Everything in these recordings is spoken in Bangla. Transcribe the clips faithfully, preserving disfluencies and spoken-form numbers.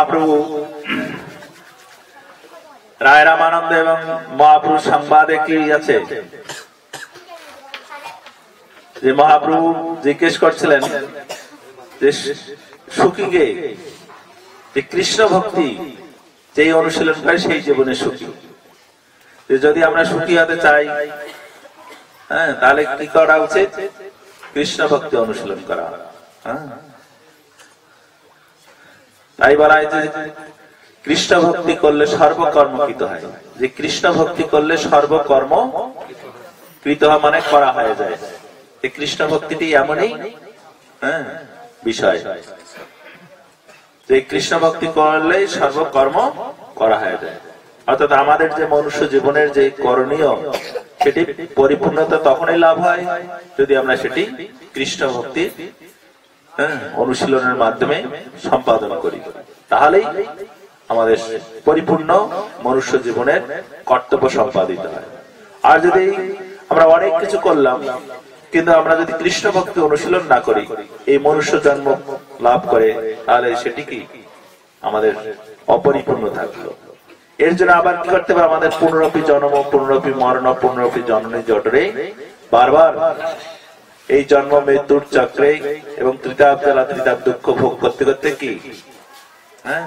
মহাপ্রভু রায় রামানন্দ এবং মহাপ্রভু সংবাদে কি আছে যে মহাপ্রভু জিজ্ঞেস করছিলেন যে সুখীকে যে কৃষ্ণ ভক্তি যেই অনুশীলন করে সেই জীবনে সুখী। যদি আমরা সুখী হতে চাই, হ্যাঁ, তাহলে কি করা উচিত? কৃষ্ণ ভক্তি অনুশীলন করা। হ্যাঁ, তাই বলা হয় যে কৃষ্ণ ভক্তি করলে সর্বকর্ম কৃত হয়। যে কৃষ্ণ ভক্তি করলে সর্বকর্ম কৃত হয় মানে করা হয়ে যায়। এই কৃষ্ণ ভক্তিটি এমনই হ্যাঁ বিষয় যে কৃষ্ণ ভক্তি করলে সর্বকর্ম করা হয়ে যায়। অর্থাৎ আমাদের যে মনুষ্য জীবনের যে করণীয় সেটি পরিপূর্ণতা তখনই লাভ হয় যদি আমরা সেটি কৃষ্ণ ভক্তি হ্যাঁ অনুশীলনের মাধ্যমে সম্পাদন করি, তাহলেই আমাদের পরিপূর্ণ মনুষ্য জীবনের কর্তব্য সম্পাদিত হয়। আর যদি আমরা অনেক কিছু করলাম কিন্তু আমরা যদি কৃষ্ণ ভক্তি অনুশীলন না করি, এই মনুষ্য জন্ম লাভ করে, তাহলে সেটি কি আমাদের অপরিপূর্ণ থাকলো। এর জন্য আবার কি করতে হবে? আমাদের পুনরপি জন্ম পুনরপি মরণ পুনরপি জননী জঠরে বারবার এই জন্ম মৃত্যুর চক্রে এবং ত্রিতাপ জ্বালা ত্রিতাপ দুঃখ ভোগ করতে করতে কি হ্যাঁ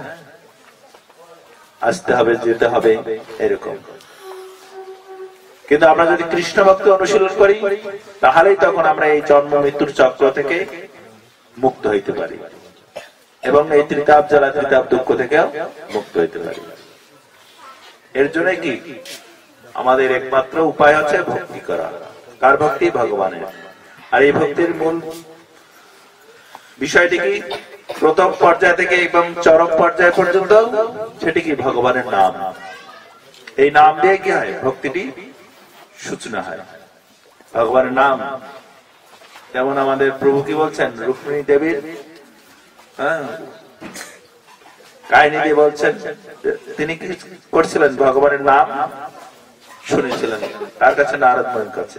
আসতে হবে, যেতে হবে এরকম। কিন্তু আমরা যদি কৃষ্ণ ভক্তি অনুশীলন করি তাহলেই তখন আমরা এই জন্ম মৃত্যুর চক্র থেকে মুক্ত হইতে পারি এবং এই ত্রিতাপ জ্বালা ত্রিতাপ দুঃখ থেকেও মুক্ত হইতে পারি। এর জন্য কি আমাদের একমাত্র উপায় হচ্ছে ভক্তি করা। কার ভক্তি? ভগবানের। আর এই ভক্তির মূল বিষয়টি কি? প্রথম পর্যায় থেকে এবং চরম পর্যায় পর্যন্ত সেটি কি ভগবানের নাম। এই নাম দিয়ে কি হয়? ভক্তিটি সূচনা হয় ভগবানের নাম। যেমন আমাদের প্রভু কি বলছেন রুক্মিণী দেবীর হ্যাঁ কাহিনী দিয়ে বলছেন, তিনি কি করছিলেন? ভগবানের নাম শুনেছিলেন। তার কাছে? নারদ মুনির কাছে।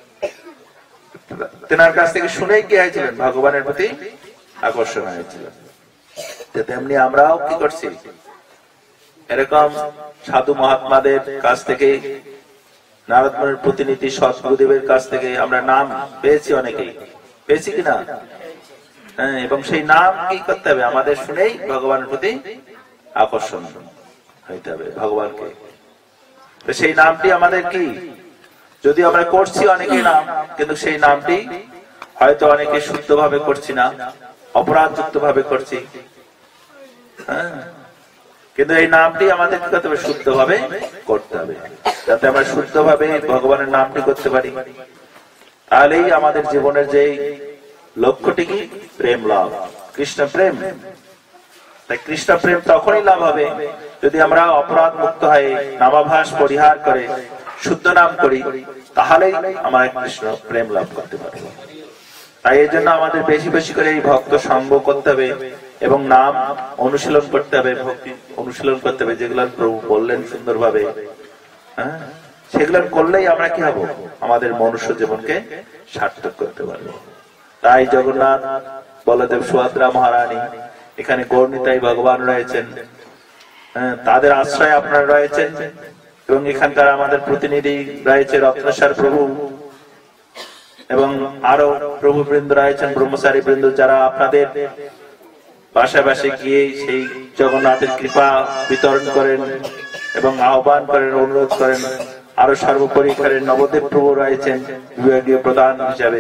তেনার কাছ থেকে শুনেই কি হয়েছিলেন? ভগবানের প্রতি আকর্ষণ হয়েছিল। তেমনি আমরাও কি করছি? এরকম সাধু মহাত্মাদের কাছ থেকে, নারদ মুনির প্রতিনিধি সৎগুরুদেবের কাছ থেকে আমরা নাম পেয়েছি, অনেকেই পেয়েছি কিনা? হ্যাঁ, এবং সেই নাম কি করতে হবে? আমাদের শুনেই ভগবানের প্রতি আকর্ষণ হইতে হবে ভগবানকে। সেই নামটি আমাদের কি, যদি আমরা করছি অনেকে নাম, কিন্তু সেই নামটি হয়তো অনেকে শুদ্ধ ভাবে করছি না, অপরাধযুক্ত ভাবে করছি। হ্যাঁ, কিন্তু এই নামটি আমাদের কি করতে হবে? শুদ্ধ ভাবে করতে হবে, যাতে আমরা শুদ্ধ ভাবে ভগবানের নামটি করতে পারি। তাহলেই আমাদের জীবনের যে লক্ষ্যটি কি? প্রেম লাভ, কৃষ্ণ প্রেম। তাই কৃষ্ণ প্রেম তখনই লাভ হবে যদি আমরা অপরাধ মুক্ত হয়ে নামাভাস পরিহার করে শুদ্ধ নাম করি, তাহলেই আমরা কৃষ্ণ প্রেম লাভ করতে পারবো। তাই এই জন্য আমাদের বেশি বেশি করে এই ভক্ত সঙ্গ করতে হবে এবং নাম অনুশীলন করতে হবে, ভক্তি অনুশীলন করতে হবে, যেগুলো প্রভু বললেন সুন্দর ভাবে। হ্যাঁ, সেগুলো করলেই আমরা কি হবো? আমাদের মনুষ্য জীবনকে সার্থক করতে পারবো। তাই জগন্নাথ, বলদেব, সুভদ্রা মহারানী, এখানে গৌরনিতাই ভগবান রয়েছেন, হ্যাঁ, তাদের আশ্রয় আপনারা রয়েছেন এবং এখানকার আমাদের প্রতিনিধি রয়েছে রত্নেশ্বর প্রভু এবং আরো প্রভু বৃন্দ রয়েছেন, ব্রহ্মচারী বৃন্দ, যারা আপনাদের পাশাপাশি গিয়ে সেই জগন্নাথের কৃপা বিতরণ করেন এবং আহ্বান করেন, অনুরোধ করেন। আরো সর্বোপরি করেন নবদেব প্রভু রয়েছেন বিভাগীয় প্রধান হিসাবে।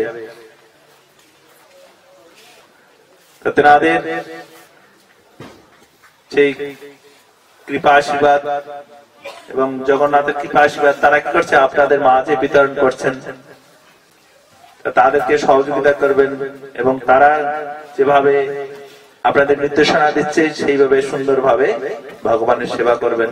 তেনাদের সেই কৃপা আশীর্বাদ এবং জগন্নাথের কৃপা আশীর্বাদ তারা কি করছে? আপনাদের মাঝে বিতরণ করছেন। তাদেরকে সহযোগিতা করবেন এবং তারা যেভাবে আপনাদের নির্দেশনা দিচ্ছে সেইভাবে সুন্দরভাবে ভগবানের সেবা করবেন।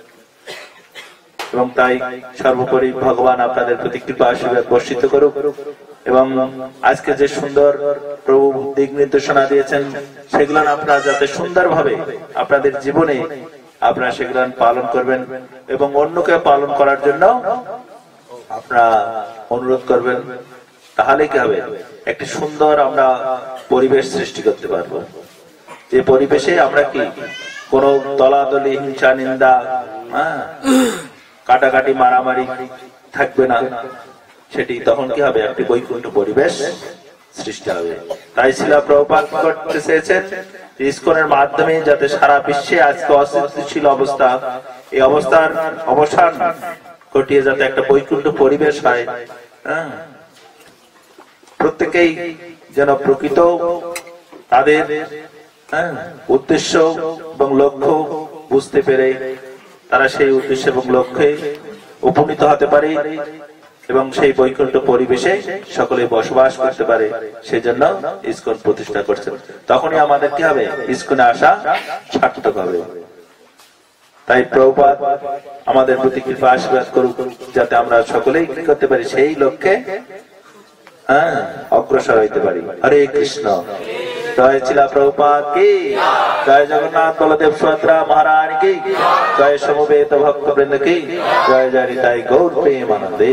এবং তাই সর্বোপরি ভগবান আপনাদের প্রতি কৃপা আশীর্বাদ বর্ষিত করুক এবং আজকে যে সুন্দর প্রভু দিক নির্দেশনা দিয়েছেন সেগুলো আপনারা যাতে সুন্দরভাবে আপনাদের জীবনে আপনারা সেগুলো পালন করবেন এবং অন্যকে পালন করার জন্য আপনারা অনুরোধ করবেন। তাহলে কি হবে? একটি সুন্দর আমরা পরিবেশ সৃষ্টি করতে পারবো, যে পরিবেশে আমরা কি কোন দলাদলি হিংসা নিন্দা হ্যাঁ কাটাকাটি মারামারি থাকবে না, সেটি তখন কি হবে? একটি বৈকুণ্ঠ পরিবেশ সৃষ্টি হবে। তাই শিলা প্রভুপাদ করতে চেয়েছেন ইসকনের মাধ্যমে যাতে সারা বিশ্বে আজকে অস্থিতিশীল অবস্থা, এই অবস্থার অবসান ঘটিয়ে যাতে একটা বৈকুণ্ঠ পরিবেশ হয়, হ্যাঁ প্রত্যেকেই যেন প্রকৃত তাদের হ্যাঁ উদ্দেশ্য এবং লক্ষ্য বুঝতে পেরে তারা সেই উদ্দেশ্য এবং লক্ষ্যে উপনীত হতে পারে এবং সেই বৈকুণ্ঠ পরিবেশে সকলে বসবাস করতে পারে, সেই জন্য ইসকন প্রতিষ্ঠা করছেন। তখনই আমাদের কি হবে? ইসকনে আসা সার্থক হবে। তাই প্রভুপাদ আমাদের প্রতি কৃপা আশীর্বাদ করুক যাতে আমরা সকলেই কি করতে পারি? সেই লক্ষ্যে হ্যাঁ অগ্রসর হইতে পারি। হরে কৃষ্ণ। জয় শিলা প্রভুপাদ কি জয়, জগন্নাথ বলদেব সুভদ্রা মহারাজ কি জয়, সমবেত ভক্ত বৃন্দ কি জয়, জয় নিতাই গৌর প্রেমানন্দে।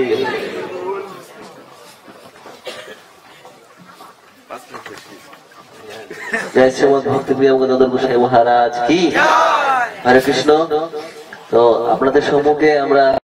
জয় শ্রীমদ ভক্তি প্রিয় গদাধর গোসাই মহারাজ কি। হরে কৃষ্ণ। তো আপনাদের সম্মুখে আমরা